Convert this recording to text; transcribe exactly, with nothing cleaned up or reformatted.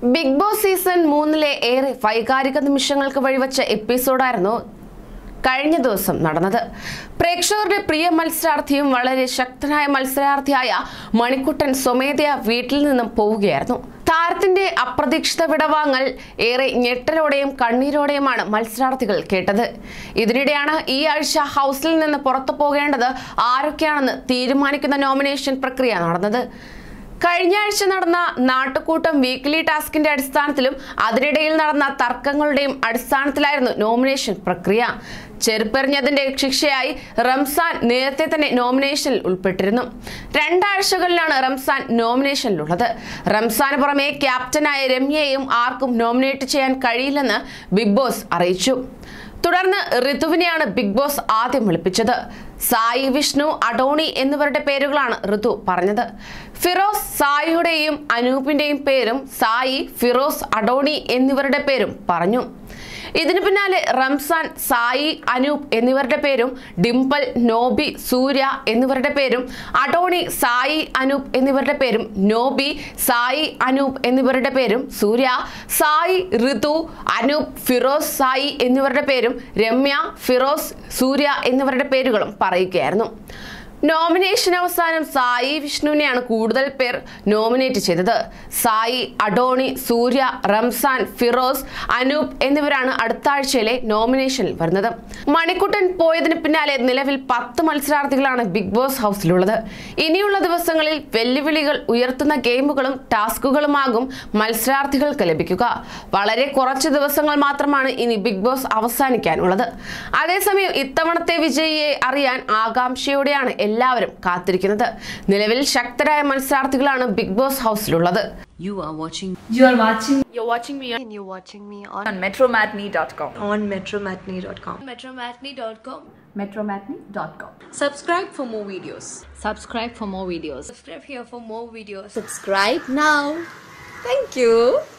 Big boss season മൂന്നിലെ ഏറെ വൈകാരിക നിമിഷങ്ങൾക്ക് വഴിവെച്ച എപ്പിസോഡായിരുന്നു കഴിഞ്ഞ ദിവസം നടന്നത്. പ്രേക്ഷകരുടെ പ്രിയ മത്സരാർത്ഥിയും വളരെ ശക്തനായ മത്സരാർത്ഥിയായ മണിക്കുട്ടൻ സ്വമേധയാ വീട്ടിൽ നിന്നും പോവുകയായിരുന്നു. താരത്തിന്റെ അപ്രതീക്ഷിത വിടവാങ്ങൽ ഏറെ ഞെട്ടലോടെയും കണ്ണീരോടെയുമാണ് മത്സരാർത്ഥികൾ കേട്ടത്. ഇതിനിടെയാണ് ഈ ആഴ്ച ഹൗസിൽ നിന്ന് പുറത്തു പോകേണ്ടത് ആരൊക്കെയാണെന്ന് തീരുമാനിക്കുന്ന നോമിനേഷൻ പ്രക്രിയ നടന്നത്. കഴിഞ്ഞ ആഴ്ച നടന്ന നാട്ടുകൂട്ടം വീക്ക്ലി ടാസ്കിന്റെ അടിസ്ഥാനത്തിലും അതിനിടയിൽ നടന്ന തർക്കങ്ങളുടെയും അടിസ്ഥാനത്തിലായിരുന്നു നോമിനേഷൻ പ്രക്രിയ. ചെരുപ്പെറിഞ്ഞതിന്റെ ശിക്ഷയായി റംസാൻ നേരത്തെ തന്നെ നോമിനേഷനിൽ ഉൾപ്പെട്ടിരുന്നു. രണ്ടാഴ്ചകളിലാണ് റംസാൻ നോമിനേഷനിലുള്ളത്. റംസാന് പുറമെ ക്യാപ്റ്റനായ രമ്യയെയും ആർക്കും നോമിനേറ്റ് ചെയ്യാൻ കഴിയില്ലെന്ന് ബിഗ് ബോസ് അറിയിച്ചു. തുടർന്ന് ഋതുവിനെയാണ് ബിഗ് ബോസ് ആദ്യം വിളിപ്പിച്ചത്. സായി, വിഷ്ണു, അഡോണി എന്നിവരുടെ പേരുകളാണ് ഋതു പറഞ്ഞത്. ഫിറോസ് സായിയുടെയും അനൂപിന്റെയും പേരും സായി, ഫിറോസ്, അഡോണി എന്നിവരുടെ പേരും പറഞ്ഞു. ഇതിനു പിന്നാലെ റംസാൻ, സായി, അനൂപ് എന്നിവരുടെ പേരും ഡിംപിൾ, നോബി, സൂര്യ എന്നിവരുടെ പേരും അഡോണി, സായി, അനൂപ് എന്നിവരുടെ പേരും നോബി, സായി, അനൂപ് എന്നിവരുടെ പേരും സൂര്യ, സായി, ഋതു, അനൂപ്, ഫിറോസ്, സായി എന്നിവരുടെ പേരും രമ്യ, ഫിറോസ്, സൂര്യ എന്നിവരുടെ പേരുകളും പറയുകയായിരുന്നു. നോമിനേഷൻ അവസാനം സായി വിഷ്ണുവിനെയാണ് കൂടുതൽ പേർ നോമിനേറ്റ് ചെയ്തത്. സായി, അഡോണി, സൂര്യ, റംസാൻ, ഫിറോസ്, അനൂപ് എന്നിവരാണ് അടുത്ത ആഴ്ചയിലെ നോമിനേഷനിൽ വരുന്നത്. മണിക്കുട്ടൻ പോയതിന് പിന്നാലെ നിലവിൽ പത്ത് മത്സരാർത്ഥികളാണ് ബിഗ് ബോസ് ഹൗസിലുള്ളത്. ഇനിയുള്ള ദിവസങ്ങളിൽ വെല്ലുവിളികൾ ഉയർത്തുന്ന ഗെയിമുകളും ടാസ്കുകളുമാകും മത്സരാർത്ഥികൾക്ക് ലഭിക്കുക. വളരെ കുറച്ച് ദിവസങ്ങൾ മാത്രമാണ് ഇനി ബിഗ് ബോസ് അവസാനിക്കാനുള്ളത്. അതേസമയം ഇത്തവണത്തെ വിജയിയെ അറിയാൻ ആകാംക്ഷയോടെയാണ് എല്ലാവരും കാത്തിരിക്കുന്നത്. നിലവിൽ ശക്തരായ മത്സരാർത്ഥികളാണ് ബിഗ് ബോസ് ഹൗസിലുള്ളത്. You are watching. You are watching. You're watching me. And you're watching me on, On metromatney dot com. On metromatney dot com. metromatney dot com. metromatney dot com. Subscribe for more videos. Subscribe for more videos. Subscribe here for more videos. Subscribe now. Thank you.